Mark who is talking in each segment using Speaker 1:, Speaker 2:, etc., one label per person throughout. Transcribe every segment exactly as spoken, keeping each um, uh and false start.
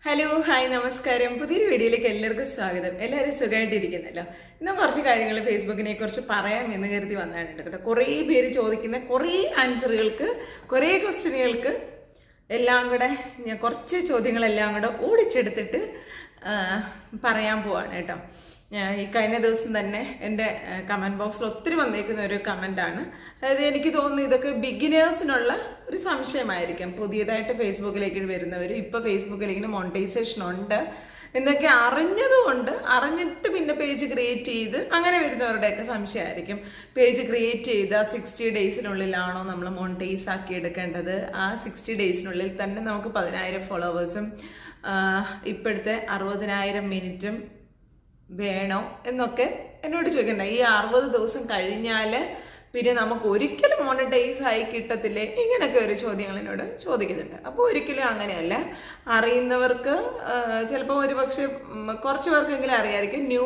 Speaker 1: Hello hi നമസ്കാരം. പുതിയൊരു വീഡിയോയിലേക്ക് എല്ലാവർക്കും സ്വാഗതം. എല്ലാവരും സുഖമായിട്ടിരിക്കുന്നല്ലോ. ഇന്ന് കുറച്ച് കാര്യങ്ങൾ ഫേസ്ബുക്കിനെ കുറിച്ച് പറയാം എന്ന് കരുതി വന്നിട്ടുണ്ട് കേട്ടോ. കുറേ പേര് ചോദിക്കുന്ന കുറേ ആൻസറുകൾക്ക്, കുറേ ക്വസ്റ്റ്യനുകൾക്ക് എല്ലാം കൂടെ ഞാൻ കുറച്ച് ചോദ്യങ്ങളെല്ലാം കൂടെ ഓടിച്ചെടുത്തിട്ട് പറയാൻ പോവാണ് കേട്ടോ. ഈ കഴിഞ്ഞ ദിവസം തന്നെ എൻ്റെ കമൻറ്റ് ബോക്സിൽ ഒത്തിരി വന്നേക്കുന്ന ഒരു കമൻറ്റാണ്. അതായത് എനിക്ക് തോന്നുന്നു ഇതൊക്കെ ബിഗിനേഴ്സിനുള്ള ഒരു സംശയമായിരിക്കും. പുതിയതായിട്ട് ഫേസ്ബുക്കിലേക്ക് വരുന്നവർ ഇപ്പോൾ ഫേസ്ബുക്കിലേക്ക് മോണിറ്റൈസേഷൻ ഉണ്ട് എന്നൊക്കെ അറിഞ്ഞതുകൊണ്ട്, അറിഞ്ഞിട്ട് പിന്നെ പേജ് ക്രിയേറ്റ് ചെയ്ത് അങ്ങനെ വരുന്നവരുടെയൊക്കെ സംശയമായിരിക്കും. പേജ് ക്രിയേറ്റ് ചെയ്ത സിക്സ്റ്റി ഡേയ്സിനുള്ളിലാണോ നമ്മൾ മോണിറ്റൈസ് ആക്കി എടുക്കേണ്ടത്? ആ സിക്സ്റ്റി ഡേയ്സിനുള്ളിൽ തന്നെ നമുക്ക് പതിനായിരം ഫോളോവേഴ്സും ഇപ്പോഴത്തെ അറുപതിനായിരം മിനിറ്റും വേണോ എന്നൊക്കെ എന്നോട് ചോദിക്കണ്ട. ഈ അറുപത് ദിവസം കഴിഞ്ഞാൽ പിന്നെ നമുക്ക് ഒരിക്കലും മോണിറ്റൈസ് ആയി കിട്ടത്തില്ലേ? ഇങ്ങനെയൊക്കെ ഒരു ചോദ്യങ്ങൾ എന്നോട് ചോദിക്കുന്നുണ്ട്. അപ്പോൾ ഒരിക്കലും അങ്ങനെയല്ല. അറിയുന്നവർക്ക് ചിലപ്പോൾ ഒരു പക്ഷെ കുറച്ച് പേർക്കെങ്കിലും അറിയാമായിരിക്കും. ന്യൂ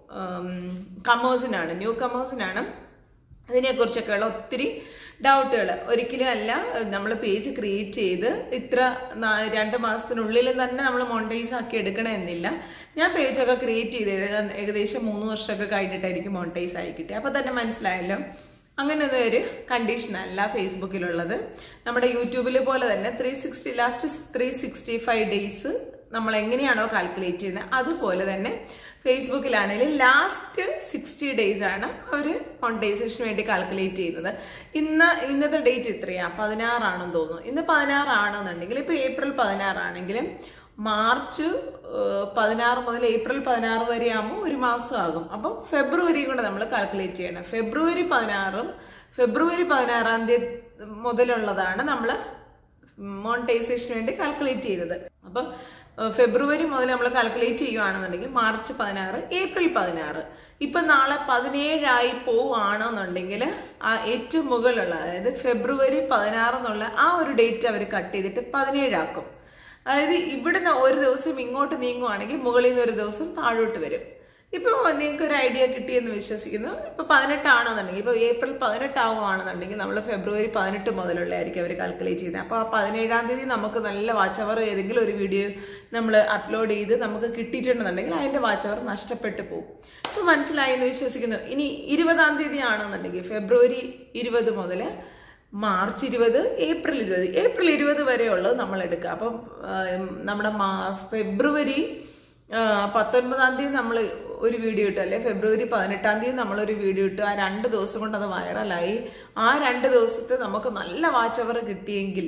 Speaker 1: കമേഴ്സിനാണ് ന്യൂ കമേഴ്സിനാണ് അതിനെക്കുറിച്ചൊക്കെയുള്ള ഒത്തിരി ഡൗട്ടുകൾ. ഒരിക്കലും അല്ല, നമ്മൾ പേജ് ക്രിയേറ്റ് ചെയ്ത് ഇത്ര രണ്ട് മാസത്തിനുള്ളിൽ തന്നെ നമ്മൾ മോണിറ്റൈസ് ആക്കി എടുക്കണമെന്നില്ല. ഞാൻ പേജൊക്കെ ക്രിയേറ്റ് ചെയ്ത് ഏകദേശം മൂന്ന് വർഷമൊക്കെ കഴിഞ്ഞിട്ടായിരിക്കും മോണിറ്റൈസ് ആയി കിട്ടിയത്. അപ്പോൾ തന്നെ മനസ്സിലായല്ലോ, അങ്ങനെയൊന്നും ഒരു കണ്ടീഷൻ അല്ല ഫേസ്ബുക്കിലുള്ളത്. നമ്മുടെ യൂട്യൂബിൽ പോലെ തന്നെ three sixty last three sixty five days നമ്മൾ എങ്ങനെയാണോ കാൽക്കുലേറ്റ് ചെയ്യുന്നത് അതുപോലെ തന്നെ ഫേസ്ബുക്കിലാണെങ്കിൽ ലാസ്റ്റ് സിക്സ്റ്റി ഡേയ്സ് ആണ് അവർ മോണിറ്റൈസേഷന് വേണ്ടി കാൽക്കുലേറ്റ് ചെയ്യുന്നത്. ഇന്ന് ഇന്നത്തെ ഡേറ്റ് എത്രയാണ്? പതിനാറാണെന്ന് തോന്നുന്നു. ഇന്ന് പതിനാറാണെന്നുണ്ടെങ്കിൽ ഇപ്പോൾ ഏപ്രിൽ പതിനാറാണെങ്കിലും മാർച്ച് പതിനാറ് മുതൽ ഏപ്രിൽ പതിനാറ് വരെ ആകുമ്പോൾ ഒരു മാസം ആകും. അപ്പോൾ ഫെബ്രുവരിയും കൂടെ നമ്മൾ കാൽക്കുലേറ്റ് ചെയ്യണം. ഫെബ്രുവരി പതിനാറും ഫെബ്രുവരി പതിനാറാം തീയതി മുതലുള്ളതാണ് നമ്മൾ മോണിറ്റൈസേഷന് വേണ്ടി കാൽക്കുലേറ്റ് ചെയ്തത്. അപ്പം ഫെബ്രുവരി മുതൽ നമ്മൾ കാൽക്കുലേറ്റ് ചെയ്യുകയാണെന്നുണ്ടെങ്കിൽ മാർച്ച് പതിനാറ്, ഏപ്രിൽ പതിനാറ്, ഇപ്പം നാളെ പതിനേഴായി പോവുകയാണെന്നുണ്ടെങ്കിൽ ആ ഏറ്റവും മുകളിലുള്ള, അതായത് ഫെബ്രുവരി പതിനാറ് എന്നുള്ള ആ ഒരു ഡേറ്റ് അവർ കട്ട് ചെയ്തിട്ട് പതിനേഴാക്കും. അതായത് ഇവിടുന്ന് ഒരു ദിവസം ഇങ്ങോട്ട് നീങ്ങുവാണെങ്കിൽ മുകളിൽ നിന്ന് ഒരു ദിവസം താഴോട്ട് വരും. ഇപ്പോൾ നിങ്ങൾക്ക് ഒരു ഐഡിയ കിട്ടിയെന്ന് വിശ്വസിക്കുന്നു. ഇപ്പോൾ പതിനെട്ടാണെന്നുണ്ടെങ്കിൽ, ഇപ്പോൾ ഏപ്രിൽ പതിനെട്ടാവുകയാണെന്നുണ്ടെങ്കിൽ നമ്മൾ ഫെബ്രുവരി പതിനെട്ട് മുതലുള്ളതായിരിക്കും അവർ കാൽക്കുലേറ്റ് ചെയ്യുന്നത്. അപ്പോൾ ആ പതിനേഴാം തീയതി നമുക്ക് നല്ല വാച്ച് അവർ ഏതെങ്കിലും ഒരു വീഡിയോ നമ്മൾ അപ്ലോഡ് ചെയ്ത് നമുക്ക് കിട്ടിയിട്ടുണ്ടെന്നുണ്ടെങ്കിൽ അതിൻ്റെ വാച്ച് അവർ നഷ്ടപ്പെട്ടു പോകും. ഇപ്പോൾ മനസ്സിലായി എന്ന് വിശ്വസിക്കുന്നു. ഇനി ഇരുപതാം തീയതി ആണെന്നുണ്ടെങ്കിൽ ഫെബ്രുവരി ഇരുപത് മുതൽ മാർച്ച് ഇരുപത്, ഏപ്രിൽ ഇരുപത് ഏപ്രിൽ ഇരുപത് വരെയുള്ളത് നമ്മൾ എടുക്കുക. അപ്പം നമ്മുടെ ഫെബ്രുവരി പത്തൊൻപതാം തീയതി നമ്മൾ ഒരു വീഡിയോ ഇട്ടു, അല്ലെ ഫെബ്രുവരി പതിനെട്ടാം തീയതി നമ്മളൊരു വീഡിയോ ഇട്ടു. ആ രണ്ട് ദിവസം കൊണ്ട് അത് വൈറലായി. ആ രണ്ട് ദിവസത്തെ നമുക്ക് നല്ല വാച്ച് അവർ കിട്ടിയെങ്കിൽ,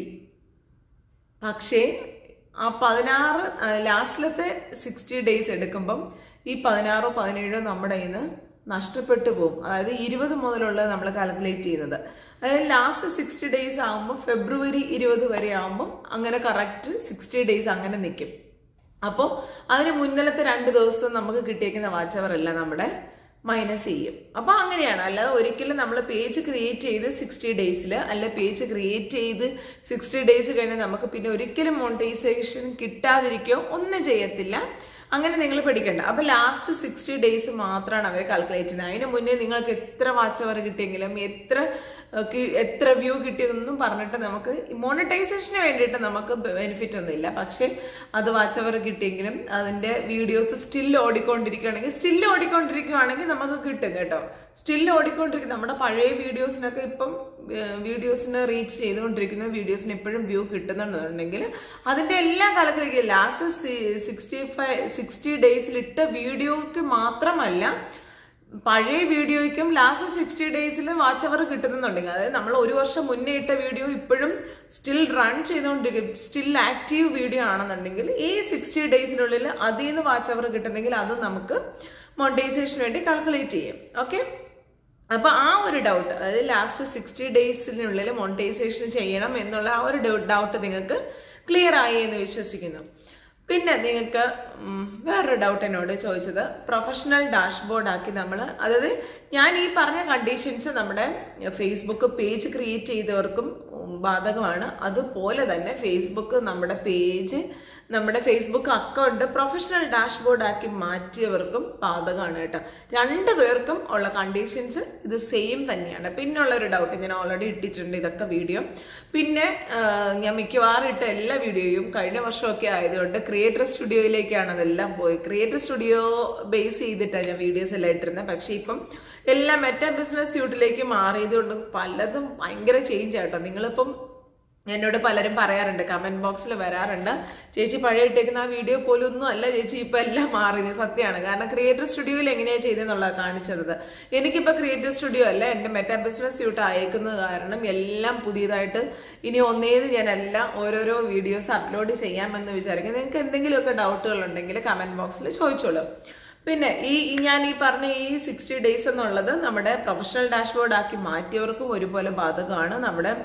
Speaker 1: പക്ഷേ ആ പതിനാറ് ലാസ്റ്റിലത്തെ സിക്സ്റ്റി ഡേയ്സ് എടുക്കുമ്പം ഈ പതിനാറോ പതിനേഴോ നമ്മുടെ കയ്യിൽ നിന്ന് നഷ്ടപ്പെട്ടു പോകും. അതായത് ഇരുപത് മുതലുള്ളത് നമ്മൾ കാൽക്കുലേറ്റ് ചെയ്യുന്നത്. അതായത് ലാസ്റ്റ് സിക്സ്റ്റി ഡേയ്സ് ആകുമ്പോൾ ഫെബ്രുവരി ഇരുപത് വരെ ആകുമ്പോൾ അങ്ങനെ കറക്റ്റ് സിക്സ്റ്റി ഡേയ്സ് അങ്ങനെ നിൽക്കും. അപ്പോൾ അതിന് മുന്നിലത്തെ രണ്ട് ദിവസം നമുക്ക് കിട്ടിയേക്കുന്ന വാച്ച് അവർ എല്ലാം നമ്മുടെ മൈനസ് ചെയ്യും. അപ്പോൾ അങ്ങനെയാണ്. അല്ലാതെ ഒരിക്കലും നമ്മൾ പേജ് ക്രിയേറ്റ് ചെയ്ത് സിക്സ്റ്റി ഡേയ്സിൽ അല്ല പേജ് ക്രിയേറ്റ് ചെയ്ത് സിക്സ്റ്റി ഡേയ്സ് കഴിഞ്ഞാൽ നമുക്ക് പിന്നെ ഒരിക്കലും മോണിറ്റൈസേഷൻ കിട്ടാതിരിക്കുകയോ ഒന്നും ചെയ്യത്തില്ല. അങ്ങനെ നിങ്ങൾ പഠിക്കണ്ട. അപ്പോൾ ലാസ്റ്റ് സിക്സ്റ്റി ഡേയ്സ് മാത്രമാണ് അവർ കാൽക്കുലേറ്റ് ചെയ്യുന്നത്. അതിന് മുന്നേ നിങ്ങൾക്ക് എത്ര വാച്ച് അവർ കിട്ടിയെങ്കിലും എത്ര എത്ര വ്യൂ കിട്ടിയതൊന്നും പറഞ്ഞിട്ട് നമുക്ക് മോണിറ്റൈസേഷന് വേണ്ടിയിട്ട് നമുക്ക് ബെനിഫിറ്റ് ഒന്നുമില്ല. പക്ഷേ അത് വാച്ച് അവർ കിട്ടിയെങ്കിലും അതിൻ്റെ വീഡിയോസ് സ്റ്റിൽ ഓടിക്കൊണ്ടിരിക്കുകയാണെങ്കിൽ സ്റ്റിൽ ഓടിക്കൊണ്ടിരിക്കുകയാണെങ്കിൽ നമുക്ക് കിട്ടും കേട്ടോ. സ്റ്റിൽ ഓടിക്കൊണ്ടിരിക്കും. നമ്മുടെ പഴയ വീഡിയോസിനൊക്കെ ഇപ്പം വീഡിയോസിന് റീച്ച് ചെയ്തുകൊണ്ടിരിക്കുന്ന വീഡിയോസിന് എപ്പോഴും വ്യൂ കിട്ടുന്നുണ്ടെന്നുണ്ടെങ്കിൽ അതിൻ്റെ എല്ലാം calculate last sixty five sixty ഡേയ്സിൽ ഇട്ട വീഡിയോക്ക് മാത്രമല്ല പഴയ വീഡിയോയ്ക്കും ലാസ്റ്റ് സിക്സ്റ്റി ഡേയ്സിൽ വാച്ച് അവർ കിട്ടുന്നുണ്ടെങ്കിൽ, അതായത് നമ്മൾ ഒരു വർഷം മുന്നേ ഇട്ട വീഡിയോ ഇപ്പോഴും സ്റ്റിൽ റൺ ചെയ്തുകൊണ്ടിരിക്കും, സ്റ്റിൽ ആക്റ്റീവ് വീഡിയോ ആണെന്നുണ്ടെങ്കിൽ ഈ സിക്സ്റ്റി ഡേയ്സിനുള്ളിൽ അതിൽ നിന്ന് വാച്ച് അവർ കിട്ടുന്നെങ്കിൽ അത് നമുക്ക് മോണിറ്റൈസേഷന് വേണ്ടി കാൽക്കുലേറ്റ് ചെയ്യും. ഓക്കെ, അപ്പോൾ ആ ഒരു ഡൗട്ട്, അതായത് ലാസ്റ്റ് സിക്സ്റ്റി ഡേയ്സിനുള്ളിൽ മോണിറ്റൈസേഷൻ ചെയ്യണം എന്നുള്ള ആ ഒരു ഡൗട്ട് നിങ്ങൾക്ക് ക്ലിയർ ആയി എന്ന് വിശ്വസിക്കുന്നു. പിന്നെ നിങ്ങൾക്ക് വേറൊരു ഡൗട്ട് എന്നോട് ചോദിച്ചത് പ്രൊഫഷണൽ ഡാഷ്ബോർഡ് ആക്കി നമ്മൾ, അതായത് ഞാൻ ഈ പറഞ്ഞ കണ്ടീഷൻസ് നമ്മുടെ ഫേസ്ബുക്ക് പേജ് ക്രിയേറ്റ് ചെയ്തവർക്കും ബാധകമാണ്. അതുപോലെ തന്നെ ഫേസ്ബുക്ക് നമ്മുടെ പേജ് നമ്മുടെ ഫേസ്ബുക്ക് അക്കൗണ്ട് പ്രൊഫഷണൽ ഡാഷ്ബോർഡ് ആക്കി മാറ്റിയവർക്കും ബാധകമാണ് കേട്ടോ. രണ്ടു പേർക്കും ഉള്ള കണ്ടീഷൻസ് ഇത് സെയിം തന്നെയാണ്. പിന്നുള്ള ഒരു ഡൗട്ട് ഞാൻ ഓൾറെഡി ഇട്ടിട്ടുണ്ട് ഇതൊക്കെ വീഡിയോ. പിന്നെ ഞാൻ മിക്കവാറും ഇട്ട എല്ലാ വീഡിയോയും കഴിഞ്ഞ വർഷമൊക്കെ ആയതുകൊണ്ട് ക്രിയേറ്റർ സ്റ്റുഡിയോയിലേക്കാണ് അതെല്ലാം പോയി. ക്രിയേറ്റർ സ്റ്റുഡിയോ ബേസ് ചെയ്തിട്ടാണ് ഞാൻ വീഡിയോസ് എല്ലാം ഇട്ടിരുന്നത്. പക്ഷെ ഇപ്പം എല്ലാം മെറ്റാ ബിസിനസ് സ്യൂട്ടിലേക്ക് മാറിയത് കൊണ്ട് പലതും ഭയങ്കര ചേഞ്ച് ആട്ടോ. നിങ്ങളിപ്പം എന്നോട് പലരും പറയാറുണ്ട്, കമന്റ് ബോക്സിൽ വരാറുണ്ട്, ചേച്ചി പഴയ ഇട്ടേക്കുന്ന ആ വീഡിയോ പോലും ഒന്നും അല്ല ചേച്ചി, ഇപ്പൊ എല്ലാം മാറിയത്. സത്യമാണ്. കാരണം ക്രിയേറ്റർ സ്റ്റുഡിയോയിൽ എങ്ങനെയാ ചെയ്തെന്നുള്ളത് കാണിച്ചത്. എനിക്കിപ്പോ ക്രിയേറ്റർ സ്റ്റുഡിയോ അല്ല, എന്റെ മെറ്റാ ബിസിനസ് സ്യൂട്ട് അയക്കുന്നത് കാരണം എല്ലാം പുതിയതായിട്ട് ഇനി ഒന്നേത് ഞാൻ എല്ലാം ഓരോരോ വീഡിയോസ് അപ്ലോഡ് ചെയ്യാമെന്ന് വിചാരിക്കും. നിങ്ങൾക്ക് എന്തെങ്കിലുമൊക്കെ ഡൗട്ടുകൾ ഉണ്ടെങ്കിൽ കമന്റ് ബോക്സിൽ ചോദിച്ചോളൂ. പിന്നെ ഈ ഞാൻ ഈ പറഞ്ഞ ഈ സിക്സ്റ്റി ഡേയ്സ് എന്നുള്ളത് നമ്മുടെ പ്രൊഫഷണൽ ഡാഷ്ബോർഡ് ആക്കി മാറ്റിയവർക്കും ഒരുപോലെ ബാധകമാണ്. നമ്മുടെ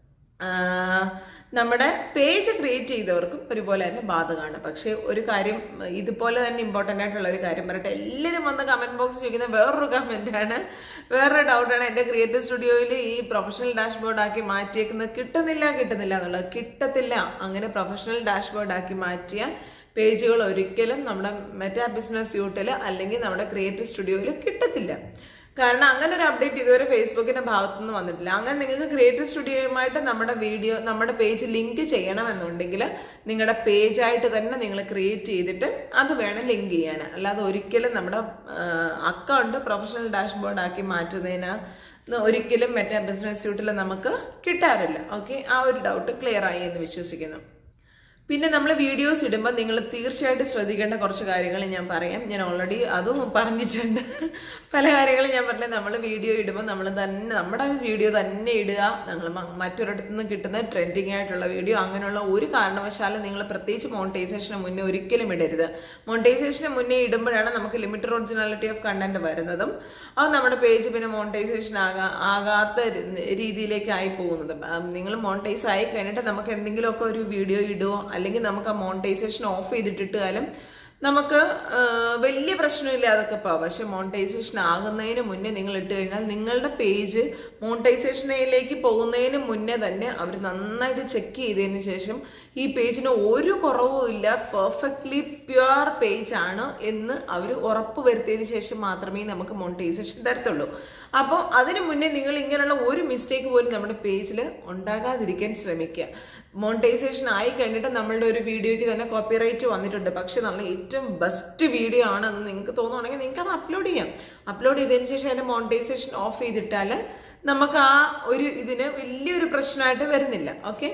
Speaker 1: നമ്മുടെ പേജ് ക്രിയേറ്റ് ചെയ്തവർക്കും ഒരുപോലെ തന്നെ ബാധകമാണ്. പക്ഷെ ഒരു കാര്യം, ഇതുപോലെ തന്നെ ഇമ്പോർട്ടൻ്റ് ആയിട്ടുള്ള ഒരു കാര്യം പറയട്ടെ. എല്ലാവരും വന്ന് കമന്റ് ബോക്സ് ചോദിക്കുന്ന വേറൊരു കമന്റാണ്, വേറൊരു ഡൗട്ടാണ്. എൻ്റെ ക്രിയേറ്റീവ് സ്റ്റുഡിയോയിൽ ഈ പ്രൊഫഷണൽ ഡാഷ്ബോർഡ് ആക്കി മാറ്റിയേക്കുന്നത് കിട്ടുന്നില്ല കിട്ടുന്നില്ല എന്നുള്ളത്. കിട്ടത്തില്ല. അങ്ങനെ പ്രൊഫഷണൽ ഡാഷ്ബോർഡ് ആക്കി മാറ്റിയ പേജുകൾ ഒരിക്കലും നമ്മുടെ മെറ്റാ ബിസിനസ് സ്യൂട്ടിൽ അല്ലെങ്കിൽ നമ്മുടെ ക്രിയേറ്റീവ് സ്റ്റുഡിയോയിൽ കിട്ടത്തില്ല. കാരണം അങ്ങനെ ഒരു അപ്ഡേറ്റ് ഇതുവരെ ഫേസ്ബുക്കിന്റെ ഭാഗത്തുനിന്ന് വന്നിട്ടില്ല. അങ്ങനെ നിങ്ങൾക്ക് ക്രിയേറ്റീവ് സ്റ്റുഡിയോയുമായിട്ട് നമ്മുടെ വീഡിയോ നമ്മുടെ പേജ് ലിങ്ക് ചെയ്യണമെന്നുണ്ടെങ്കിൽ നിങ്ങളുടെ പേജായിട്ട് തന്നെ നിങ്ങൾ ക്രിയേറ്റ് ചെയ്തിട്ട് അത് വേണം ലിങ്ക് ചെയ്യാൻ. അല്ലാതെ ഒരിക്കലും നമ്മുടെ അക്കൗണ്ട് പ്രൊഫഷണൽ ഡാഷ്ബോർഡ് ആക്കി മാറ്റുന്നതിന് ഒരിക്കലും മെറ്റാ ബിസിനസ് സ്യൂട്ടിൽ നമുക്ക് കിട്ടാറില്ല. ഓക്കെ, ആ ഒരു ഡൗട്ട് ക്ലിയർ ആയി എന്ന് വിശ്വസിക്കുന്നു. പിന്നെ നമ്മൾ വീഡിയോസ് ഇടുമ്പോൾ നിങ്ങൾ തീർച്ചയായിട്ടും ശ്രദ്ധിക്കേണ്ട കുറച്ച് കാര്യങ്ങൾ ഞാൻ പറയാം. ഞാൻ ഓൾറെഡി അതും പറഞ്ഞിട്ടുണ്ട്. പല കാര്യങ്ങളും ഞാൻ പറഞ്ഞത്, നമ്മൾ വീഡിയോ ഇടുമ്പോൾ നമ്മൾ തന്നെ നമ്മുടെ വീഡിയോ തന്നെ ഇടുക. നിങ്ങൾ മറ്റൊരിടത്തു നിന്ന് കിട്ടുന്ന ട്രെൻഡിങ് ആയിട്ടുള്ള വീഡിയോ അങ്ങനെയുള്ള ഒരു കാരണവശാലും നിങ്ങൾ പ്രത്യേകിച്ച് മോണിറ്റൈസേഷന് മുന്നേ ഒരിക്കലും ഇടരുത്. മോണിറ്റൈസേഷന് മുന്നേ ഇടുമ്പോഴാണ് നമുക്ക് ലിമിറ്റഡ് ഒറിജിനാലിറ്റി ഓഫ് കണ്ടന്റ് വരുന്നതും അത് നമ്മുടെ പേജ് പിന്നെ മോണിറ്റൈസേഷൻ ആകാ ആകാത്ത രീതിയിലേക്ക് ആയി പോകുന്നതും. നിങ്ങൾ മോണിറ്റൈസ് ആയി കഴിഞ്ഞിട്ട് നമുക്ക് എന്തെങ്കിലുമൊക്കെ ഒരു വീഡിയോ ഇടുമോ അല്ലെങ്കിൽ നമുക്ക് ആ മോണിറ്റൈസേഷൻ ഓഫ് ചെയ്തിട്ടിട്ടാലും നമുക്ക് വലിയ പ്രശ്നമില്ല, അതൊക്കെ പോവാം. പക്ഷെ മോണിറ്റൈസേഷൻ ആകുന്നതിന് മുന്നേ നിങ്ങൾ ഇട്ട് കഴിഞ്ഞാൽ നിങ്ങളുടെ പേജ് മോണിറ്റൈസേഷനിലേക്ക് പോകുന്നതിന് മുന്നേ തന്നെ അവർ നന്നായിട്ട് ചെക്ക് ചെയ്തതിന് ശേഷം ഈ പേജിന് ഒരു കുറവും ഇല്ല, പെർഫെക്റ്റ്ലി പ്യുവർ പേജ് ആണ് എന്ന് അവർ ഉറപ്പ് വരുത്തിയതിന് ശേഷം മാത്രമേ നമുക്ക് മോണിറ്റൈസേഷൻ തരത്തുള്ളൂ. അപ്പോൾ അതിനു മുന്നേ നിങ്ങൾ ഇങ്ങനെയുള്ള ഒരു മിസ്റ്റേക്ക് പോലും നമ്മുടെ പേജിൽ ഉണ്ടാകാതിരിക്കാൻ ശ്രമിക്കുക. മോണിറ്റൈസേഷൻ ആയി കഴിഞ്ഞിട്ട് നമ്മളുടെ ഒരു വീഡിയോയ്ക്ക് തന്നെ കോപ്പിറൈറ്റ് വന്നിട്ടുണ്ട്, പക്ഷെ നല്ല ഏറ്റവും ബെസ്റ്റ് വീഡിയോ ആണെന്ന് നിങ്ങൾക്ക് തോന്നുകയാണെങ്കിൽ നിങ്ങൾക്ക് അത് അപ്ലോഡ് ചെയ്യാം. അപ്ലോഡ് ചെയ്തതിന് ശേഷം അതിൻ്റെ മോണിറ്റൈസേഷൻ ഓഫ് ചെയ്തിട്ടാൽ നമുക്ക് ആ ഒരു ഇതിന് വലിയൊരു പ്രശ്നമായിട്ട് വരുന്നില്ല. ഓക്കെ,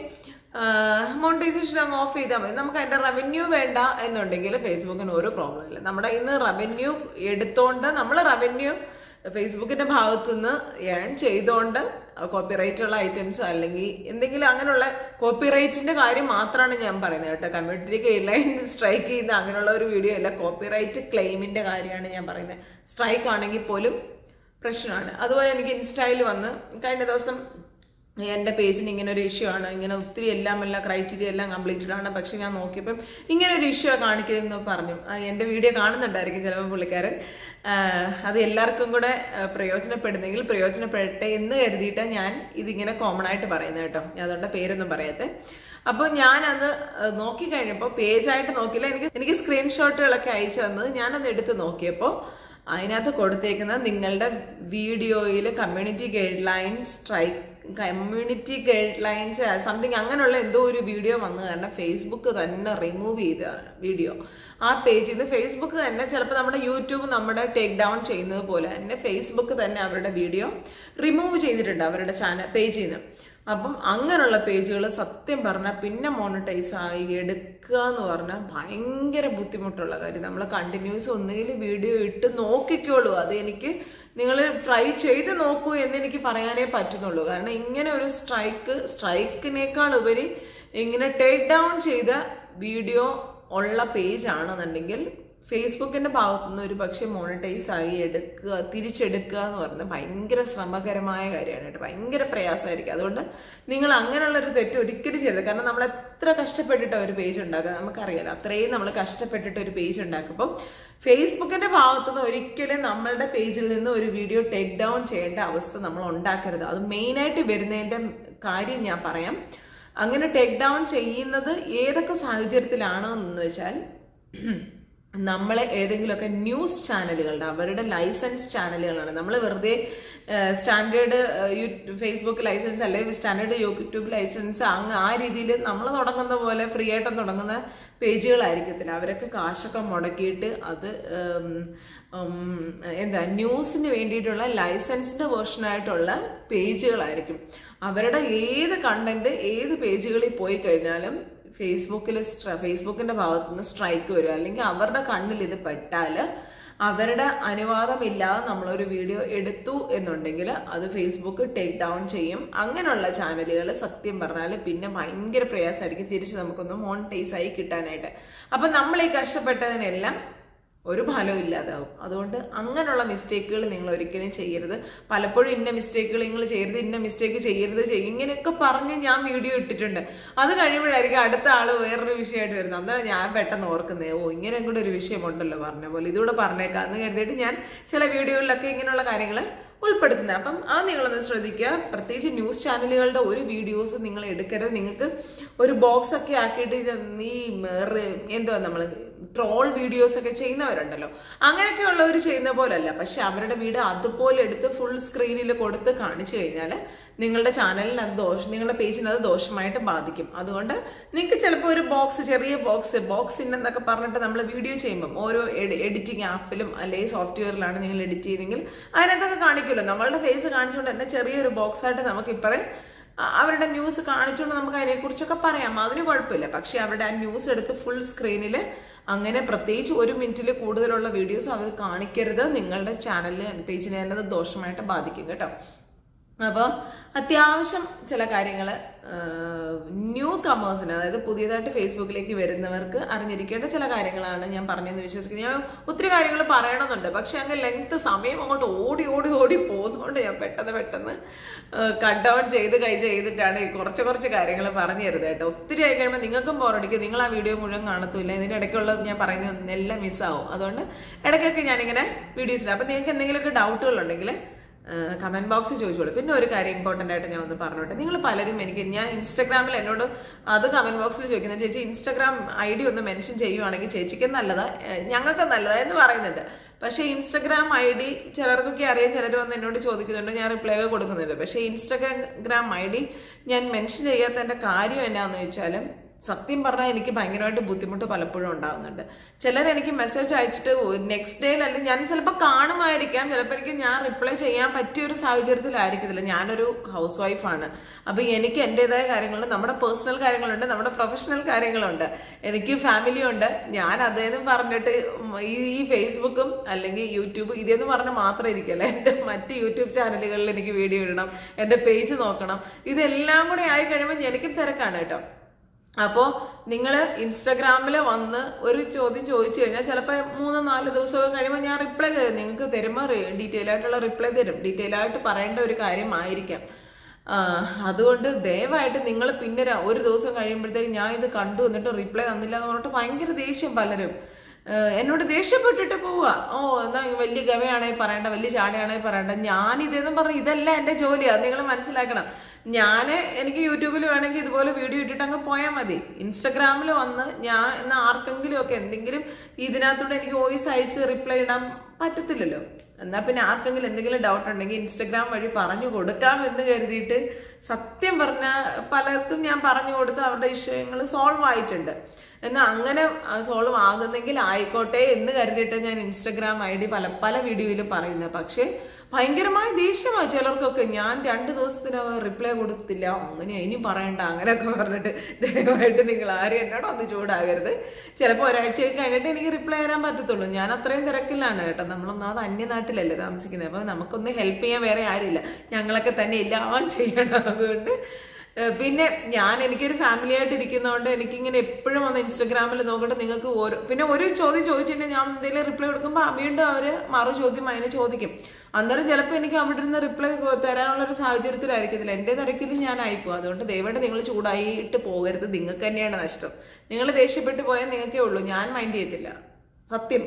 Speaker 1: മോണിറ്റൈസേഷൻ അങ്ങ് ഓഫ് ചെയ്താൽ മതി. നമുക്ക് അതിൻ്റെ റവന്യൂ വേണ്ട എന്നുണ്ടെങ്കിൽ ഫേസ്ബുക്കിന് ഒരു പ്രോബ്ലം ഇല്ല. നമ്മുടെ ഇന്ന് റവന്യൂ എടുത്തോണ്ട് നമ്മൾ റവന്യൂ ഫേസ്ബുക്കിന്റെ ഭാഗത്തു നിന്ന് ഏൺ ചെയ്തുകൊണ്ട് കോപ്പിറൈറ്റ് ഉള്ള ഐറ്റംസ് അല്ലെങ്കിൽ എന്തെങ്കിലും അങ്ങനെയുള്ള കോപ്പിറൈറ്റിന്റെ കാര്യം മാത്രമാണ് ഞാൻ പറയുന്നത് കേട്ടോ. കമ്മ്യൂണിറ്റി ഗൈഡ് ലൈൻ സ്ട്രൈക്ക് ചെയ്യുന്ന അങ്ങനെയുള്ള ഒരു വീഡിയോ അല്ല, കോപ്പിറൈറ്റ് ക്ലെയിമിന്റെ കാര്യമാണ് ഞാൻ പറയുന്നത്. സ്ട്രൈക്ക് ആണെങ്കിൽ പോലും പ്രശ്നമാണ്. അതുപോലെ എനിക്ക് ഇൻസ്റ്റയിൽ വന്ന് കഴിഞ്ഞ ദിവസം എൻ്റെ പേജിന് ഇങ്ങനെ ഒരു ഇഷ്യൂ ആണ്, ഇങ്ങനെ ഒത്തിരി എല്ലാം എല്ലാം ക്രൈറ്റീരിയ എല്ലാം കംപ്ലീറ്റഡ് ആണ്, പക്ഷെ ഞാൻ നോക്കിയപ്പം ഇങ്ങനെ ഒരു ഇഷ്യൂ കാണിക്കുന്നതെന്ന് പറഞ്ഞു. എൻ്റെ വീഡിയോ കാണുന്നുണ്ടായിരിക്കും ചിലപ്പോൾ പുള്ളിക്കാരൻ. അത് എല്ലാവർക്കും കൂടെ പ്രയോജനപ്പെടുന്നെങ്കിൽ പ്രയോജനപ്പെടട്ടെ എന്ന് കരുതിയിട്ടാണ് ഞാൻ ഇതിങ്ങനെ കോമൺ ആയിട്ട് പറയുന്നത് കേട്ടോ. ഞാൻ അതുകൊണ്ട് പേരൊന്നും പറയാത്തെ. അപ്പോൾ ഞാനത് നോക്കിക്കഴിഞ്ഞപ്പോൾ പേജായിട്ട് നോക്കിയില്ല, എനിക്ക് എനിക്ക് സ്ക്രീൻഷോട്ടുകളൊക്കെ അയച്ചു തന്നത് ഞാനത് എടുത്ത് നോക്കിയപ്പോൾ അതിനകത്ത് കൊടുത്തേക്കുന്നത് നിങ്ങളുടെ വീഡിയോയിൽ community guidelines strike community guidelines something അങ്ങനെയുള്ള എന്തോ ഒരു വീഡിയോ വന്നു കാരണം ഫേസ്ബുക്ക് തന്നെ റിമൂവ് ചെയ്തതാണ് വീഡിയോ. ആ പേജിൽ നിന്ന് ഫേസ്ബുക്ക് തന്നെ ചിലപ്പോൾ നമ്മുടെ യൂട്യൂബ് നമ്മുടെ ടേക്ക് ഡൗൺ ചെയ്യുന്നത് പോലെ തന്നെ ഫേസ്ബുക്ക് തന്നെ അവരുടെ വീഡിയോ റിമൂവ് ചെയ്തിട്ടുണ്ട് അവരുടെ ചാനൽ പേജിൽ നിന്ന്. അപ്പം അങ്ങനെയുള്ള പേജുകൾ സത്യം പറഞ്ഞാൽ പിന്നെ മോണിറ്റൈസ് ആയി എടുക്കുക എന്ന് പറഞ്ഞാൽ ഭയങ്കര ബുദ്ധിമുട്ടുള്ള കാര്യം. നമ്മൾ കണ്ടിന്യൂസ് ഒന്നുകിൽ വീഡിയോ ഇട്ട് നോക്കിക്കോളൂ, അത് എനിക്ക് നിങ്ങൾ ട്രൈ ചെയ്ത് നോക്കൂ എന്നെനിക്ക് പറയാനേ പറ്റുന്നുള്ളൂ. കാരണം ഇങ്ങനെ ഒരു സ്ട്രൈക്ക് സ്ട്രൈക്കിനേക്കാൾ ഉപരി ഇങ്ങനെ ടേക്ക് ഡൗൺ ചെയ്ത വീഡിയോ ഉള്ള പേജ് ആണെന്നുണ്ടെങ്കിൽ ഫേസ്ബുക്കിന്റെ ഭാഗത്തുനിന്ന് ഒരു പക്ഷെ മോണിറ്റൈസ് ആയി എടുക്കുക തിരിച്ചെടുക്കുക എന്ന് പറഞ്ഞാൽ ഭയങ്കര ശ്രമകരമായ കാര്യമാണ് കേട്ടോ, ഭയങ്കര പ്രയാസമായിരിക്കും. അതുകൊണ്ട് നിങ്ങൾ അങ്ങനെയുള്ളൊരു തെറ്റ് ഒരിക്കലും ചെയ്യരുത്. കാരണം നമ്മൾ എത്ര കഷ്ടപ്പെട്ടിട്ട് ഒരു പേജ് ഉണ്ടാക്കുക നമുക്കറിയാലോ, അത്രയും നമ്മൾ കഷ്ടപ്പെട്ടിട്ട് ഒരു പേജ് ഉണ്ടാക്കുമ്പോൾ ഫേസ്ബുക്കിന്റെ ഭാഗത്തുനിന്ന് ഒരിക്കലും നമ്മളുടെ പേജിൽ നിന്ന് ഒരു വീഡിയോ ടേക്ക് ഡൗൺ ചെയ്യേണ്ട അവസ്ഥ നമ്മൾ ഉണ്ടാക്കരുത്. അത് മെയിനായിട്ട് വരുന്നതിന്റെ കാര്യം ഞാൻ പറയാം. അങ്ങനെ ടേക്ക് ഡൗൺ ചെയ്യുന്നത് ഏതൊക്കെ സാഹചര്യത്തിലാണോ എന്ന് വെച്ചാൽ, നമ്മളെ ഏതെങ്കിലുമൊക്കെ ന്യൂസ് ചാനലുകളുടെ അവരുടെ ലൈസൻസ് ചാനലുകളാണ്. നമ്മൾ വെറുതെ സ്റ്റാൻഡേർഡ് ഫേസ്ബുക്ക് ലൈസൻസ് അല്ലെങ്കിൽ സ്റ്റാൻഡേർഡ് യൂട്യൂബ് ലൈസൻസ് അങ്ങ് ആ രീതിയിൽ നമ്മൾ തുടങ്ങുന്ന പോലെ ഫ്രീ ആയിട്ട് തുടങ്ങുന്ന പേജുകളായിരിക്കത്തില്ല. അവരൊക്കെ കാശൊക്കെ മുടക്കിയിട്ട് അത് എന്താ ന്യൂസിന് വേണ്ടിയിട്ടുള്ള ലൈസൻസ്ഡ് വേർഷനായിട്ടുള്ള പേജുകളായിരിക്കും. അവരുടെ ഏത് കണ്ടന്റ് ഏത് പേജുകളിൽ പോയി കഴിഞ്ഞാലും ഫേസ്ബുക്കിൽ ഫേസ്ബുക്കിന്റെ ഭാഗത്തു നിന്ന് സ്ട്രൈക്ക് വരും. അല്ലെങ്കിൽ അവരുടെ കണ്ണിൽ ഇത് പെട്ടാൽ അവരുടെ അനുവാദമില്ലാതെ നമ്മളൊരു വീഡിയോ എടുത്തു എന്നുണ്ടെങ്കിൽ അത് ഫേസ്ബുക്ക് ടേക്ക് ഡൗൺ ചെയ്യും. അങ്ങനെയുള്ള ചാനലുകൾ സത്യം പറഞ്ഞാൽ പിന്നെ ഭയങ്കര പ്രയാസമായിരിക്കും തിരിച്ച് നമുക്കൊന്ന് മോണിറ്റൈസ് ആയി കിട്ടാനായിട്ട്. അപ്പം നമ്മൾ ഈ കഷ്ടപ്പെട്ടതിനെല്ലാം ഒരു ഫലവും ഇല്ലാതാവും. അതുകൊണ്ട് അങ്ങനെയുള്ള മിസ്റ്റേക്കുകൾ നിങ്ങൾ ഒരിക്കലും ചെയ്യരുത്. പലപ്പോഴും ഇന്ന മിസ്റ്റേക്കുകൾ നിങ്ങൾ ചെയ്യരുത്, ഇന്ന മിസ്റ്റേക്ക് ചെയ്യരുത് ചെയ്യും ഇങ്ങനെയൊക്കെ പറഞ്ഞ് ഞാൻ വീഡിയോ ഇട്ടിട്ടുണ്ട്. അത് കഴിയുമ്പോഴായിരിക്കും അടുത്ത ആൾ വേറൊരു വിഷയമായിട്ട് വരുന്നത്. അന്നേരം ഞാൻ പെട്ടെന്ന് ഓർക്കുന്നത്, ഓ ഇങ്ങനെ കൂടെ ഒരു വിഷയമുണ്ടല്ലോ പറഞ്ഞ പോലെ ഇതുകൂടെ പറഞ്ഞേക്കാം എന്ന് കരുതിയിട്ട് ഞാൻ ചില വീഡിയോകളിലൊക്കെ ഇങ്ങനെയുള്ള കാര്യങ്ങൾ ഉൾപ്പെടുത്തുന്നത്. അപ്പം അത് നിങ്ങളൊന്ന് ശ്രദ്ധിക്കുക. പ്രത്യേകിച്ച് ന്യൂസ് ചാനലുകളുടെ ഒരു വീഡിയോസ് നിങ്ങൾ എടുക്കരുത്. നിങ്ങൾക്ക് ഒരു ബോക്സ് ഒക്കെ ആക്കിയിട്ട് ഈ എന്തുവാ നമ്മൾ ട്രോൾ വീഡിയോസ് ഒക്കെ ചെയ്യുന്നവരുണ്ടല്ലോ, അങ്ങനെയൊക്കെയുള്ളവർ ചെയ്യുന്ന പോലല്ല. പക്ഷെ അവരുടെ വീഡിയോ അതുപോലെ എടുത്ത് ഫുൾ സ്ക്രീനിൽ കൊടുത്ത് കാണിച്ചു കഴിഞ്ഞാൽ നിങ്ങളുടെ ചാനലിന് അത് ദോഷം, നിങ്ങളുടെ പേജിന് അത് ദോഷമായിട്ട് ബാധിക്കും. അതുകൊണ്ട് നിങ്ങൾക്ക് ചിലപ്പോൾ ഒരു ബോക്സ്, ചെറിയ ബോക്സ് ബോക്സ് ഇന്നെന്നൊക്കെ പറഞ്ഞിട്ട് നമ്മൾ വീഡിയോ ചെയ്യുമ്പം ഓരോ എഡിറ്റിംഗ് ആപ്പിലും അല്ലെങ്കിൽ സോഫ്റ്റ്വെയറിലാണ് നിങ്ങൾ എഡിറ്റ് ചെയ്തെങ്കിൽ അതിനകത്തൊക്കെ കാണിക്കുമല്ലോ. നമ്മളുടെ ഫേസ് കാണിച്ചുകൊണ്ട് തന്നെ ചെറിയൊരു ബോക്സായിട്ട് നമുക്ക് ഇപ്പറേ അവരുടെ ന്യൂസ് കാണിച്ചുകൊണ്ട് നമുക്ക് അതിനെക്കുറിച്ചൊക്കെ പറയാം, അതിന് കുഴപ്പമില്ല. പക്ഷെ അവരുടെ ആ ന്യൂസ് എടുത്ത് ഫുൾ സ്ക്രീനിൽ അങ്ങനെ പ്രത്യേകിച്ച് ഒരു മിനിറ്റിൽ കൂടുതലുള്ള വീഡിയോസ് അവർ കാണിക്കരുത്. നിങ്ങളുടെ ചാനലിന് പേജിനെ തന്നെ അത് ദോഷമായിട്ട് ബാധിക്കും കേട്ടോ. അപ്പോൾ അത്യാവശ്യം ചില കാര്യങ്ങൾ ന്യൂ കമേഴ്സിന്, അതായത് പുതിയതായിട്ട് ഫേസ്ബുക്കിലേക്ക് വരുന്നവർക്ക് അറിഞ്ഞിരിക്കേണ്ട ചില കാര്യങ്ങളാണ് ഞാൻ പറഞ്ഞെന്ന് വിശ്വസിക്കുന്നത്. ഞാൻ ഒത്തിരി കാര്യങ്ങൾ പറയണമെന്നുണ്ട്, പക്ഷെ അങ്ങ് ലെങ്ത് സമയം അങ്ങോട്ട് ഓടി ഓടി ഓടി പോകുന്നതുകൊണ്ട് ഞാൻ പെട്ടെന്ന് പെട്ടെന്ന് കട്ട് ഡൗൺ ചെയ്ത് കൈ ചെയ്തിട്ടാണ് ഈ കുറച്ച് കുറച്ച് കാര്യങ്ങൾ പറഞ്ഞു തരുന്നത് കേട്ടോ. ഒത്തിരി ആയി കഴിയുമ്പോൾ നിങ്ങൾക്കും ബോറടിക്കും, നിങ്ങൾ ആ വീഡിയോ മുഴുവൻ കാണത്തില്ല, ഇതിൻ്റെ ഇടയ്ക്കുള്ള ഞാൻ പറയുന്നത് എല്ലാം മിസ്സാവും. അതുകൊണ്ട് ഇടയ്ക്കൊക്കെ ഞാനിങ്ങനെ വീഡിയോസ് ഇടാം. അപ്പം നിങ്ങൾക്ക് എന്തെങ്കിലുമൊക്കെ ഡൗട്ടുകളുണ്ടെങ്കിൽ കമന്റ് ബോക്സിൽ ചോദിച്ചോളൂ. പിന്നെ ഒരു കാര്യം ഇമ്പോർട്ടൻ്റ് ആയിട്ട് ഞാൻ ഒന്ന് പറഞ്ഞോട്ടെ. നിങ്ങൾ പലരും എനിക്ക് ഞാൻ ഇൻസ്റ്റാഗ്രാമിൽ എന്നോട് അത് കമന്റ് ബോക്സിൽ ചോദിക്കുന്നത്, ചേച്ചി ഇൻസ്റ്റാഗ്രാം ഐ ഡി ഒന്ന് മെൻഷൻ ചെയ്യുവാണെങ്കിൽ ചേച്ചിക്ക് നല്ലതാ, ഞങ്ങൾക്ക് നല്ലതാ എന്ന് പറയുന്നുണ്ട്. പക്ഷേ ഇൻസ്റ്റാഗ്രാം ഐ ഡി ചിലർക്കൊക്കെ അറിയാം, ചിലർ വന്ന് എന്നോട് ചോദിക്കുന്നുണ്ട്, ഞാൻ റിപ്ലൈ ഒക്കെ കൊടുക്കുന്നുണ്ട്. പക്ഷേ ഇൻസ്റ്റാഗ്രാം ഐ ഡി ഞാൻ മെൻഷൻ ചെയ്യാത്തതിൻ്റെ കാര്യം എന്നാന്ന് വെച്ചാൽ, സത്യം പറഞ്ഞാൽ എനിക്ക് ഭയങ്കരമായിട്ട് ബുദ്ധിമുട്ട് പലപ്പോഴും ഉണ്ടാകുന്നുണ്ട്. ചിലർ എനിക്ക് മെസ്സേജ് അയച്ചിട്ട് നെക്സ്റ്റ് ഡേയിൽ അല്ലെങ്കിൽ ഞാൻ ചിലപ്പോൾ കാണുമായിരിക്കാം, ചിലപ്പോൾ എനിക്ക് ഞാൻ റിപ്ലൈ ചെയ്യാൻ പറ്റിയ ഒരു സാഹചര്യത്തിലായിരിക്കത്തില്ല. ഞാനൊരു ഹൗസ് വൈഫാണ്. അപ്പോൾ എനിക്ക് എൻ്റെതായ കാര്യങ്ങളുണ്ട്, നമ്മുടെ പേഴ്സണൽ കാര്യങ്ങളുണ്ട്, നമ്മുടെ പ്രൊഫഷണൽ കാര്യങ്ങളുണ്ട്, എനിക്ക് ഫാമിലി ഉണ്ട്. ഞാൻ അതേന്ന് പറഞ്ഞിട്ട് ഈ ഫേസ്ബുക്കും അല്ലെങ്കിൽ യൂട്യൂബ് ഇതേന്ന് പറഞ്ഞ് മാത്രം ഇരിക്കല്ലേ, എൻ്റെ മറ്റ് യൂട്യൂബ് ചാനലുകളിൽ എനിക്ക് വീഡിയോ ഇടണം, എൻ്റെ പേജ് നോക്കണം, ഇതെല്ലാം കൂടെ ആയി കഴിയുമ്പോൾ എനിക്കും തിരക്കാണ് കേട്ടോ. അപ്പോൾ നിങ്ങൾ ഇൻസ്റ്റാഗ്രാമിൽ വന്ന് ഒരു ചോദ്യം ചോദിച്ചു കഴിഞ്ഞാൽ ചിലപ്പോൾ മൂന്ന് നാല് ദിവസമൊക്കെ കഴിയുമ്പോൾ ഞാൻ റിപ്ലൈ തരും. നിങ്ങൾക്ക് തരുമ്പോൾ ഡീറ്റെയിൽ ആയിട്ടുള്ള റിപ്ലൈ തരും. ഡീറ്റെയിൽ ആയിട്ട് പറയേണ്ട ഒരു കാര്യമായിരിക്കാം. അതുകൊണ്ട് ദയവായിട്ട് നിങ്ങൾ പിന്നെ ഒരു ദിവസം കഴിയുമ്പോഴത്തേക്ക് ഞാൻ ഇത് കണ്ടു എന്നിട്ട് റിപ്ലൈ തന്നില്ല എന്ന് പറഞ്ഞിട്ട് ഭയങ്കര ദേഷ്യം പലരും എന്നോട് ദേഷ്യപ്പെട്ടിട്ട് പോവുക. ഓ എന്നാ വലിയ ഗവയാണെങ്കിൽ പറയണ്ട, വലിയ ചാടയാണെങ്കിൽ പറയണ്ട. ഞാനിതെന്നും പറഞ്ഞു, ഇതല്ല എൻ്റെ ജോലിയാണ്, നിങ്ങൾ മനസ്സിലാക്കണം. ഞാൻ എനിക്ക് യൂട്യൂബിൽ വേണമെങ്കിൽ ഇതുപോലെ വീഡിയോ ഇട്ടിട്ട് അങ്ങ് പോയാൽ മതി. ഇൻസ്റ്റഗ്രാമിൽ വന്ന് ഞാൻ എന്നാൽ ആർക്കെങ്കിലും ഒക്കെ എന്തെങ്കിലും ഇതിനകത്തൂടെ എനിക്ക് വോയിസ് അയച്ച് റിപ്ലൈ ഇടാൻ പറ്റത്തില്ലല്ലോ. എന്നാൽ പിന്നെ ആർക്കെങ്കിലും എന്തെങ്കിലും ഡൗട്ട് ഉണ്ടെങ്കിൽ ഇൻസ്റ്റഗ്രാം വഴി പറഞ്ഞു കൊടുക്കാം എന്ന് കരുതിയിട്ട് സത്യം പറഞ്ഞാൽ പലർക്കും ഞാൻ പറഞ്ഞു കൊടുത്ത് അവരുടെ വിഷയങ്ങൾ സോൾവ് ആയിട്ടുണ്ട്. എന്നാൽ അങ്ങനെ സോൾവ് ആകുന്നെങ്കിൽ ആയിക്കോട്ടെ എന്ന് കരുതിയിട്ട് ഞാൻ ഇൻസ്റ്റഗ്രാം ഐ ഡി പല പല വീഡിയോയിലും പറയുന്നത്. പക്ഷേ ഭയങ്കരമായ ദേഷ്യമാണ് ചിലർക്കൊക്കെ. ഞാൻ രണ്ട് ദിവസത്തിനകം റിപ്ലൈ കൊടുത്തില്ല, അങ്ങനെ ഇനി പറയണ്ട അങ്ങനെയൊക്കെ പറഞ്ഞിട്ട് ദയവായിട്ട് നിങ്ങൾ ആരും എന്നോട് ഒന്ന് ചൂടാകരുത്. ചിലപ്പോൾ ഒരാഴ്ചയൊക്കെ കഴിഞ്ഞിട്ട് എനിക്ക് റിപ്ലൈ തരാൻ പറ്റത്തുള്ളൂ. ഞാൻ അത്രയും തിരക്കിലാണ് കേട്ടോ. നമ്മളൊന്നാമത് അന്യനാട്ടിലല്ലേ താമസിക്കുന്നത്, അപ്പോൾ നമുക്കൊന്ന് ഹെൽപ്പ് ചെയ്യാൻ വേറെ ആരില്ല, ഞങ്ങളൊക്കെ തന്നെ എല്ലാം ചെയ്യണം. അതുകൊണ്ട് പിന്നെ ഞാൻ എനിക്കൊരു ഫാമിലി ആയിട്ട് ഇരിക്കുന്നതുകൊണ്ട് എനിക്കിങ്ങനെ എപ്പോഴും വന്ന് ഇൻസ്റ്റഗ്രാമിൽ നോക്കിയിട്ട് നിങ്ങൾക്ക് ഓരോ പിന്നെ ഒരു ചോദ്യം ചോദിച്ചിട്ടുണ്ടെങ്കിൽ ഞാൻ എന്തെങ്കിലും റിപ്ലൈ കൊടുക്കുമ്പോൾ വീണ്ടും അവർ മറു ചോദ്യം അതിനെ ചോദിക്കും. അന്നേരം ചിലപ്പോൾ എനിക്ക് അവിടെ നിന്ന് റിപ്ലൈ തരാനുള്ള ഒരു സാഹചര്യത്തിലായിരിക്കത്തില്ല. എൻ്റെ തിരക്കിൽ ഞാൻ ആയിപ്പോകും. അതുകൊണ്ട് ദയവായിട്ട് നിങ്ങൾ ചൂടായിട്ട് പോകരുത്, നിങ്ങൾക്ക് തന്നെയാണ് നഷ്ടം. നിങ്ങൾ ദേഷ്യപ്പെട്ട് പോയാൽ നിങ്ങൾക്കേ ഉള്ളൂ, ഞാൻ മൈൻഡ് ചെയ്യത്തില്ല. സത്യം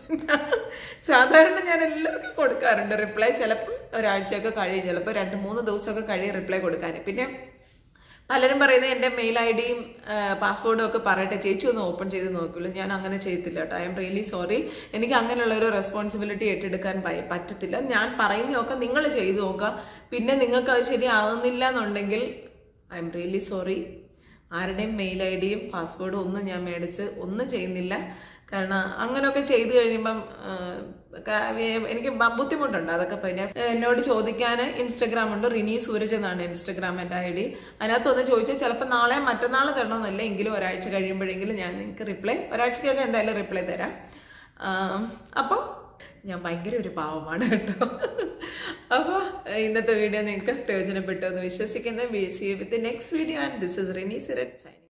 Speaker 1: സാധാരണ ഞാൻ എല്ലാവർക്കും കൊടുക്കാറുണ്ട് റിപ്ലൈ. ചിലപ്പോൾ ഒരാഴ്ചയൊക്കെ കഴിയും, ചിലപ്പോൾ രണ്ട് മൂന്ന് ദിവസമൊക്കെ കഴിയും റിപ്ലൈ കൊടുക്കാൻ. പിന്നെ പലരും പറയുന്നത് എൻ്റെ മെയിൽ ഐ ഡിയും പാസ്വേഡും ഒക്കെ പറയട്ടെ, ചേച്ചി ഒന്ന് ഓപ്പൺ ചെയ്ത് നോക്കുള്ളൂ. ഞാൻ അങ്ങനെ ചെയ്യത്തില്ല കേട്ടോ. I'm really sorry. എനിക്ക് അങ്ങനെയുള്ള ഒരു റെസ്പോൺസിബിലിറ്റി ഏറ്റെടുക്കാൻ പറ്റത്തില്ല. ഞാൻ പറയുന്നതൊക്കെ നിങ്ങൾ ചെയ്തു നോക്കുക. പിന്നെ നിങ്ങൾക്ക് അത് ശരിയാവുന്നില്ല എന്നുണ്ടെങ്കിൽ ഐ എം റിയലി സോറി. ആരുടെയും മെയിൽ ഐ ഡിയും പാസ്വേഡും ഒന്നും ഞാൻ മേടിച്ച് ഒന്നും ചെയ്യുന്നില്ല. കാരണം അങ്ങനെയൊക്കെ ചെയ്തു കഴിയുമ്പം എനിക്ക് ബുദ്ധിമുട്ടുണ്ട്. അതൊക്കെ പിന്നെ എന്നോട് ചോദിക്കാൻ ഇൻസ്റ്റഗ്രാം ഉണ്ട്, റിനി സൂരജ് എന്നാണ് ഇൻസ്റ്റഗ്രാം എൻ്റെ ഐ ഡി. അതിനകത്തൊന്ന് ചോദിച്ചാൽ ചിലപ്പോൾ നാളെ മറ്റന്നാൾ തരണമെന്നില്ല, എങ്കിലും ഒരാഴ്ച കഴിയുമ്പോഴെങ്കിലും ഞാൻ നിങ്ങൾക്ക് റിപ്ലൈ, ഒരാഴ്ചക്കൊക്കെ എന്തായാലും റിപ്ലൈ തരാം. അപ്പോൾ ഞാൻ ഭയങ്കര ഒരു പാവമാണ് കേട്ടോ. അപ്പോൾ ഇന്നത്തെ വീഡിയോ നിങ്ങൾക്ക് പ്രയോജനപ്പെട്ടു എന്ന് വിശ്വസിക്കുന്നത്. We see you with next video and this is Rini Sooraj.